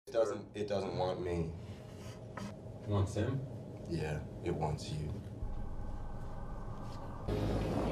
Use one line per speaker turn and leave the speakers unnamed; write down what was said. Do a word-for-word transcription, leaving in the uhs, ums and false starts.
It doesn't. It doesn't want me.
Wants him?
Yeah, it wants you.